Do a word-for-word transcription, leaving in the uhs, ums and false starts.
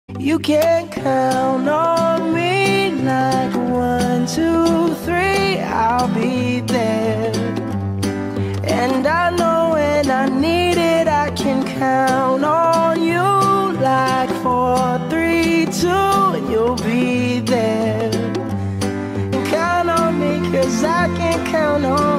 You can count on me like one, two, three, I'll be there. And I know when I need it, I can count on you like four, three, two, and you'll be there. And count on me, cause I can count on